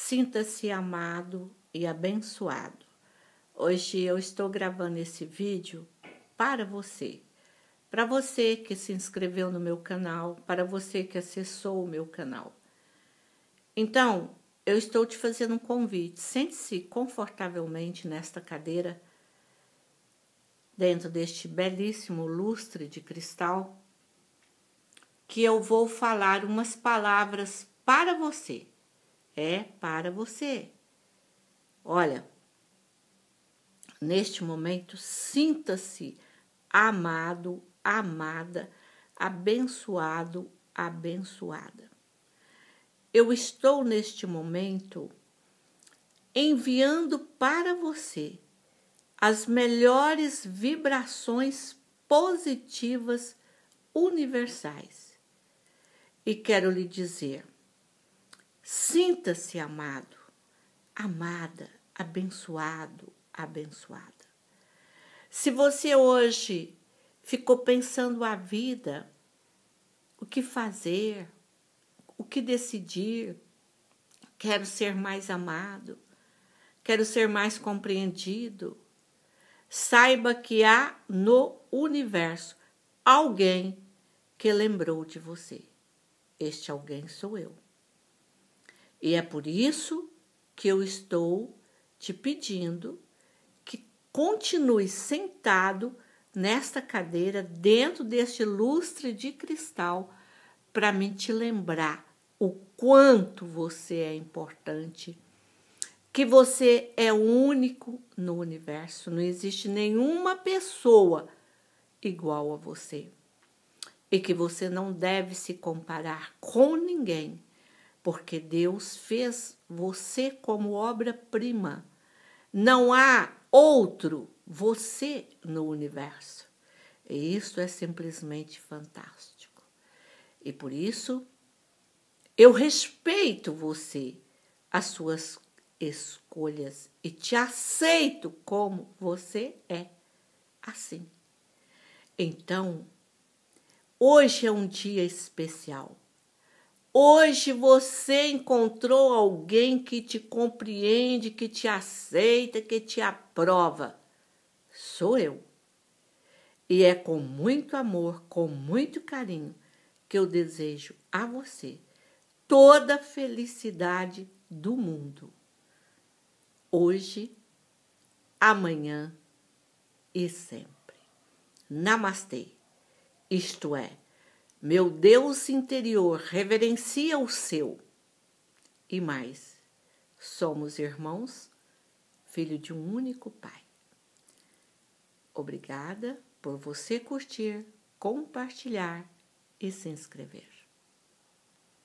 Sinta-se amado e abençoado. Hoje eu estou gravando esse vídeo para você que se inscreveu no meu canal, para você que acessou o meu canal. Então, eu estou te fazendo um convite. Sente-se confortavelmente nesta cadeira, dentro deste belíssimo lustre de cristal, que eu vou falar umas palavras para você. É para você. Olha, neste momento, sinta-se amado, amada, abençoado, abençoada. Eu estou neste momento enviando para você as melhores vibrações positivas universais. E quero lhe dizer, sinta-se amado, amada, abençoado, abençoada. Se você hoje ficou pensando a vida, o que fazer, o que decidir, quero ser mais amado, quero ser mais compreendido, saiba que há no universo alguém que lembrou de você. Este alguém sou eu. E é por isso que eu estou te pedindo que continue sentado nesta cadeira, dentro deste lustre de cristal, para me te lembrar o quanto você é importante, que você é único no universo, não existe nenhuma pessoa igual a você, e que você não deve se comparar com ninguém, porque Deus fez você como obra-prima. Não há outro você no universo. E isso é simplesmente fantástico. E por isso, eu respeito você, as suas escolhas, e te aceito como você é, assim. Então, hoje é um dia especial. Hoje você encontrou alguém que te compreende, que te aceita, que te aprova. Sou eu. E é com muito amor, com muito carinho, que eu desejo a você toda a felicidade do mundo. Hoje, amanhã e sempre. Namastê. Isto é, meu Deus interior reverencia o seu. E mais, somos irmãos, filho de um único Pai. Obrigada por você curtir, compartilhar e se inscrever.